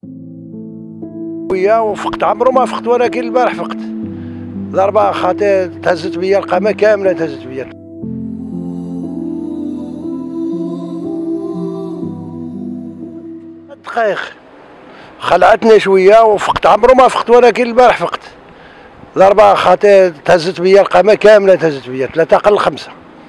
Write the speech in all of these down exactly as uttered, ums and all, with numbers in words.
ويا وفقت عمرو ما فقت، ولكن البارح فقت ضربة خاطئة تهزت بيا القامة كاملة، تهزت بيا دقايق خلعتني شوية وفقت عمرو ما فقت، ولكن البارح فقت ضربة خاطئة تهزت بيا القامة كاملة، تهزت بيا ثلاثة قل خمسة.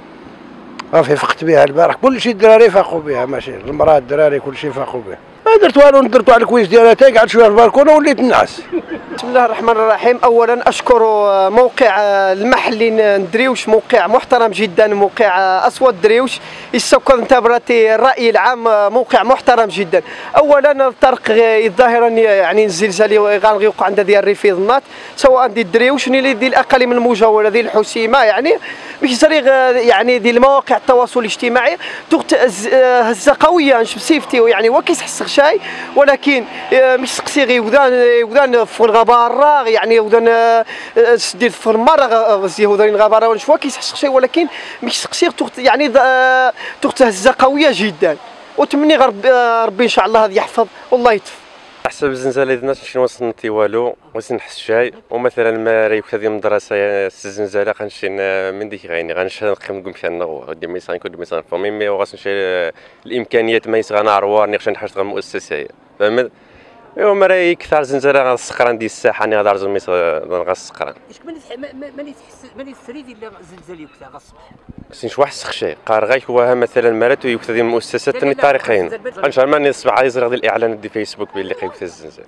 صافي فقت بها البارح، كلشي الدراري فاقوا بها، ماشي المراه الدراري كلشي فاقوا بها. ما درت والو، درت على الكويس ديالها تاي قعدت شويه في البالكونه وليت نعس. بسم الله الرحمن الرحيم. اولا اشكر موقع المحلي دريوش، موقع محترم جدا، موقع اسود دريوش يسكر انتبرتي الراي العام، موقع محترم جدا. اولا الطرق ظاهرا يعني الزلزال غيوقع عند ديال الريفيضنات، سواء ديال دريوش ني ديال الاقاليم المجاوره ديال الحسيمه، يعني باش طريق يعني ديال مواقع التواصل الاجتماعي تغت هزه قويه نشوف سيفتي، يعني وكيسحس غشاي، ولكن مش سقسي غي ودان ودان في الغباره، يعني ودان دير في المره زي ودان الغباره ونشوف كيسحس غشاي، ولكن مش سقسي يعني تغت هزه قويه جدا. وتمني ربي ربي ان شاء الله هذا يحفظ والله يطف. حسب الزنزانه ديالنا ماشي نوصلنتي والو، وزن نحس شاي، ومثلا ما ريك هذه المدرسه الزنزانه غنمشي من ديك غيني غنمشي نقيم نقول مشي انا غادي ما يسان كل ما يسان فمي مي وغاس نمشي الامكانيات ما يسغنا عروار ني خشن حاجه مؤسسه فهمت. ايوا ما راهي كثار زنزانه غا السقران ديال الساحه ني غادي رجل ميس غا السقران. اش ماني ماني تحس ماني تريد الا زلزال يوكتا غا الصباح سينش واحد السخشي قارغاي هو مثلا مرات ويكتا ديال المؤسسات تاني تاريخيين ان شاء الله ماني الصباح يزرق ديال الاعلانات ديال فيسبوك باللي قيمت الزنزان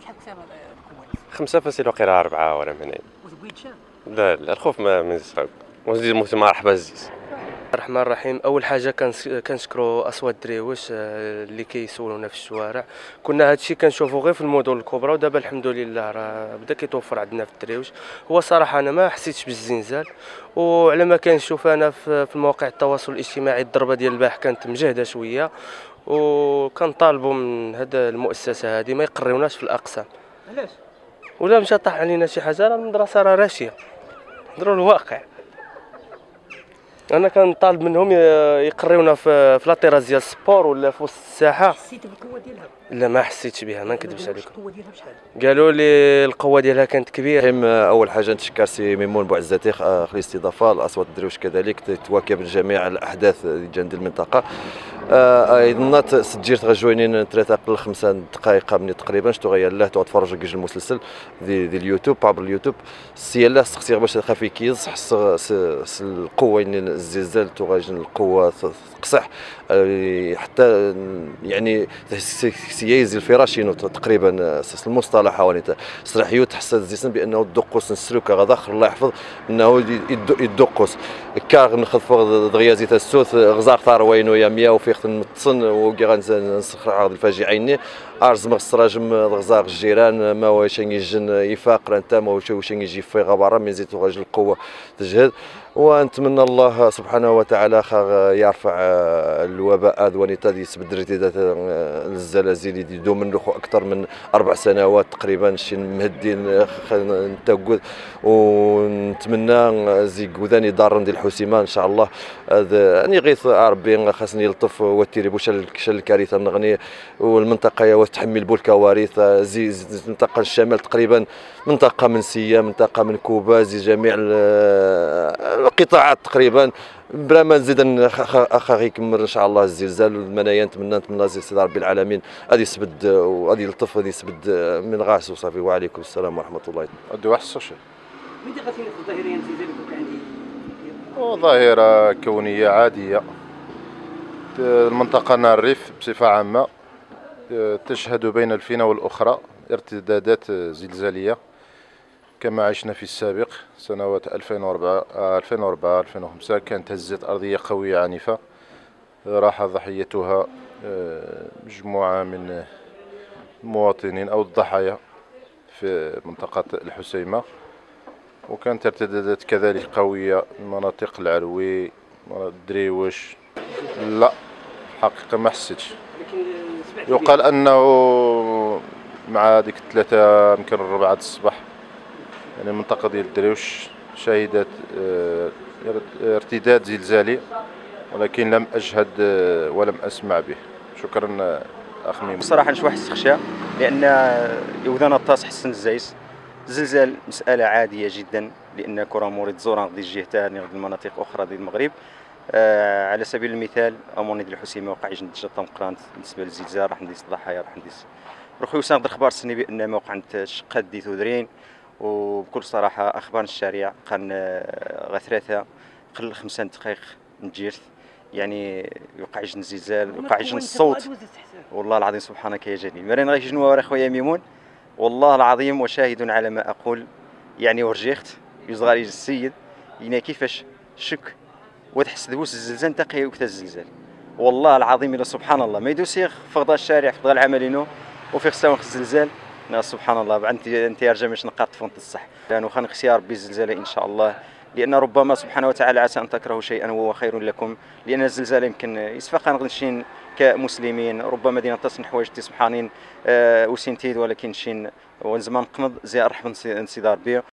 خمسة فاصلة وقيله أربعة ولا من هنا. لا لا الخوف ما من صعب ونزيد موسم مرحبا زيز. الرحمن الرحيم. اول حاجه كنشكروا اصوات دريوش اللي كيسولونا في الشوارع. كنا هادشي كنشوفوا غير في المدن الكبرى، ودابا الحمد لله راه بدا كيتوفر عندنا في دريوش. هو صراحه انا ما حسيتش بالزلزال، وعلى ما كنشوف انا في مواقع التواصل الاجتماعي الضربه ديال البارح كانت مجهده شويه، وكنطالبوا من هاد المؤسسه هذه ما يقريوناش في الاقسام. علاش؟ ولا مشى طاح علينا شي حاجه راه المدرسه راه راشيه، نهضروا الواقع. انا كنطالب منهم يقريونا في في لاطيراز ديال السبور ولا في وسط الساحه. حسيتي بالقوه ديالها؟ لا ما حسيتش بها، ما نكذبش عليكم. القوه ديالها بشحال؟ قالوا لي القوه ديالها كانت كبيره. اول حاجه نتشكر سي ميمون بوعزاتي خلي الاستضافه، الاصوات الدرويش كذلك تواكب جميع الاحداث ديال المنطقه. ايضا سجلت غجوينين ثلاثه قبل خمسه دقائق من تقريبا شتو غير الله تتفرج كيج المسلسل ديال دي اليوتيوب عبر اليوتيوب سي الله سقسي باش خافي كيز حس القوه الزلزال تو غاجن القوه تقصح حتى يعني سيايز الفراشينو تقريبا المصطلح حوالي صراحيو تحس الزيسن بانه الدقوس نسلوك غداخر الله يحفظ انه يدقوس كار ناخذ فوق دغيا زيت السوث غزار ثار وينو يا مية وفيخ نتصن وكي غنسخر عرض الفاجعين ارز مغسراجم غزاق الجيران ما واش يجن يفاقر انت ما واش يجي في غبره من زيت غاج القوه تجهد. ونتمنى الله سبحانه وتعالى يرفع الوباء ذوانيتا دي سبد ارتداد الزلازل اللي يدوم منه اكثر من اربع سنوات تقريبا شي مهدين نتاكد. ونتمنى زي كوذاني دار ديال الحسيمه ان شاء الله اني غيث ربي خاصني يلطف وتيري بوش الكارثه نغني والمنطقه وتحمل بالكوارث زي منطقه الشمال تقريبا منطقه منسيه منطقه منكوبه زي جميع القطاعات تقريبا بلا ما نزيد اخا غيكمل ان شاء الله الزلزال والمنايا. نتمنى نتمنى زي سيدي ربي العالمين غادي يسبد وغادي يلطف غادي يسبد من غاس وصافي. وعليكم السلام ورحمه الله. غادي واحد السوشي ملي غادي ظاهريا زلزال عندي ظاهره كونيه عاديه. المنطقه نار الريف بصفه عامه تشهد بين الفينة والأخرى ارتدادات زلزالية كما عشنا في السابق سنوات ألفين وأربعة ألفين وأربعة ألفين وخمسة. كانت هزات أرضية قوية عنيفة راح ضحيتها مجموعة من المواطنين أو الضحايا في منطقة الحسيمة، وكانت ارتدادات كذلك قوية مناطق العروي دريوش. لا حقيقة ما حسيتش. يقال انه مع ديك الثلاثه يمكن الربعه الصباح يعني المنطقه ديال دريوش شهدت ارتداد زلزالي، ولكن لم اجهد ولم اسمع به. شكرا اخ ميمون. بصراحه نشوف واحد السخشة لان يوذان الطاس حسن الزايس. الزلزال مساله عاديه جدا لان كره مورد زوران غادي الجهه ثاني غادي المناطق اخرى ديال المغرب. آه على سبيل المثال اموني ديال الحسيمه وقع يجند جطه مقرانت بالنسبه للزلزال راح نديس الضحايا راح نديس رخيوسا نقدر اخبار السني بان ما وقع عند شقات دي ثودرين. وبكل صراحه اخبار الشارع كان غثلاثه قل خمسة دقائق نجيرت يعني يوقع يجن الزلزال يوقع يجن الصوت. والله العظيم سبحانك يا جليل مرين غير جنوا ورا خويا ميمون والله العظيم وشاهد على ما اقول يعني ورجيخت يصغر السيد يعني كيفاش شك وتحس دوس الزلزال تقي وقت الزلزال والله العظيم الا سبحان الله ما يدوسيغ فقد الشارع فقد العملينو وفي خساون الزلزال سبحان الله انت انت يرجع باش نقاط فونت الصح لانه خان اختيار ربي الزلزال ان شاء الله لان ربما سبحانه وتعالى عسى ان تكرهوا شيئا وهو خير لكم لان الزلزال يمكن يسفق نغنشين كمسلمين ربما دينا تصن حوايج تسبحانين أه وسنتيد ولكن شين وزمان قمض زي رحب انصدار به